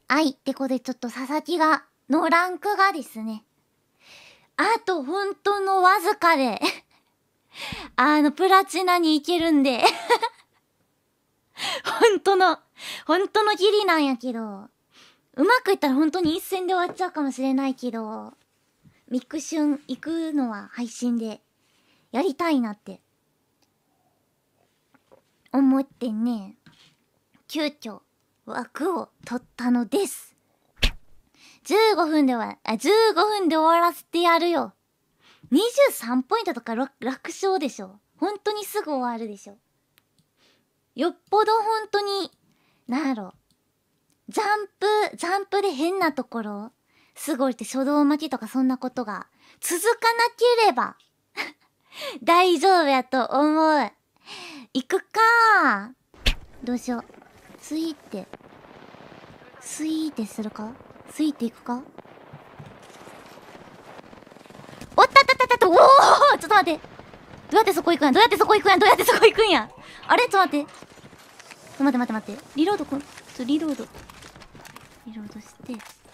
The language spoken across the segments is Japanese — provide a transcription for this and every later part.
はい。ってことでちょっと佐々木が、のランクがですね、あと本当のわずかでプラチナに行けるんで本当のギリなんやけど、うまくいったら本当に一戦で終わっちゃうかもしれないけど、ミクシュン行くのは配信でやりたいなって思ってね、急遽枠を取ったのです。15分で終わらせてやるよ。23ポイントとか楽勝でしょ。本当にすぐ終わるでしょ。よっぽど本当に、なんやろ。ジャンプで変なところ、すぐ降りて初動巻きとかそんなことが続かなければ、大丈夫やと思う。行くか。どうしよう。スイーってするか？スイーって行くか？おったったったったった、おお、ちょっと待って。どうやってそこ行くんやあれちょっと待って。待って。リロードして。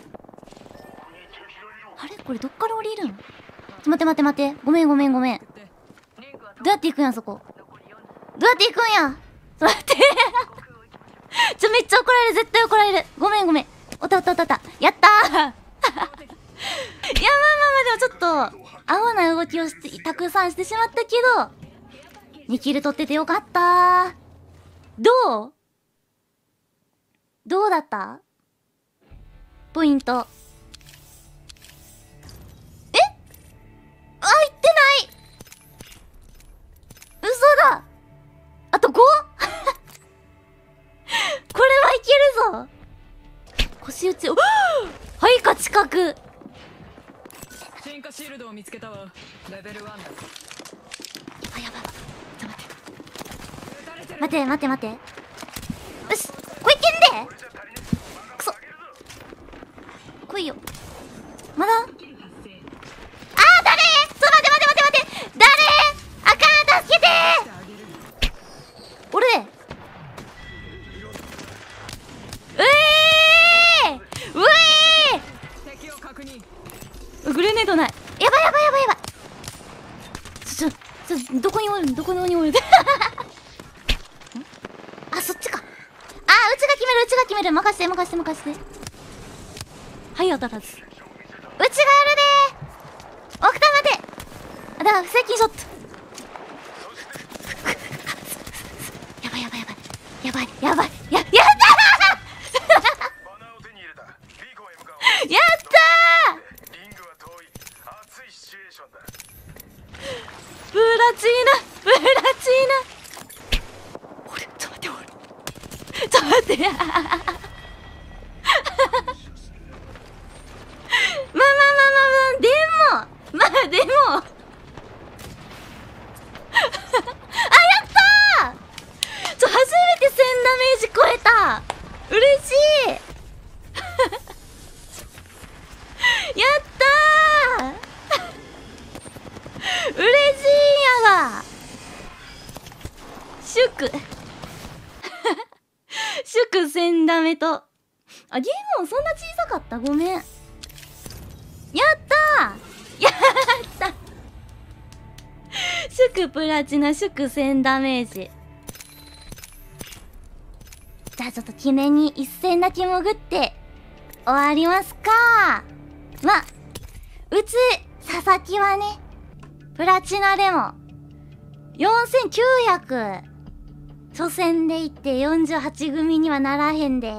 あれこれどっから降りるん？待って。ごめん。どうやって行くんや、そこ。どうやって行くんや。ちょっと待って。めっちゃ怒られる。絶対怒られる。ごめん。おった。やったーいや、まあ、でもちょっと、アホな動きをたくさんしてしまったけど、2キル取っててよかったー。どうだった？ポイント。行ってない。嘘だ。あと 5？ これはいけるぞ。腰打ち、はいか近く。 進化シールドを見つけたわ。レベル1だ。 あ、やばい。ちょっと待って。よし、これいけんで。くそ。来いよ。まだ？誰？ちょっと待って。誰？あかん、助けて。俺。グレネードない。やばい。どこにおるあ、そっちか。うちが決める。任せて。はい、当たらず。うちがやるでー。奥多摩で。だから、接近ショット。やばい。やったーやったー。プラチナ。俺、ちょっと待って。でもあ、やったー。初めて1000ダメージ超えた。嬉しい。やったー。嬉しいんやが。祝1000ダメと。あ、ゲームもそんな小さかった。ごめん。やったー。祝プラチナ、祝1000ダメージ。じゃあちょっと記念に一戦だけ潜って終わりますか。ま、うち佐々木はね、プラチナでも4900初戦でいって48組にはならへんで。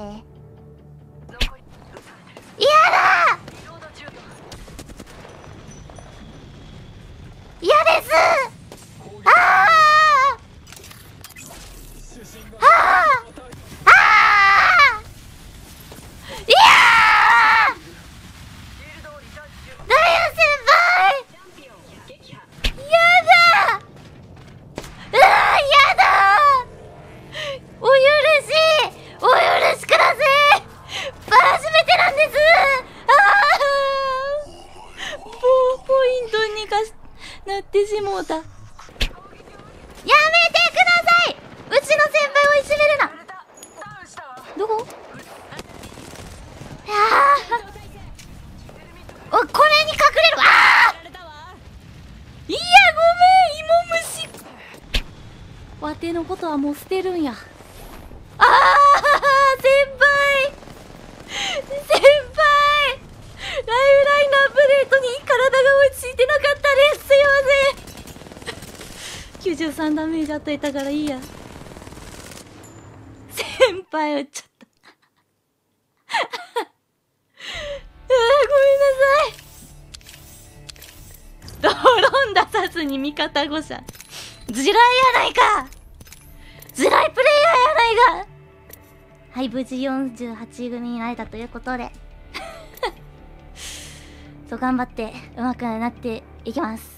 嫌だ。嫌です。いやー、ダイヤ先輩、やだお許しください。初めてなんです。ポイントになってしもうた。やめてください。うちの先輩をいじめるな。どこ？ もう捨てるんや。先輩ライフラインのアップデートに体が追いついてなかったです。すいません。93ダメージ与えたからいいや。先輩撃っちゃった。ごめんなさい。ドローン出さずに味方誤射。地雷やないか。地雷プレイヤーやないか。はい、無事48組になれたということでそう頑張って上手くなっていきます。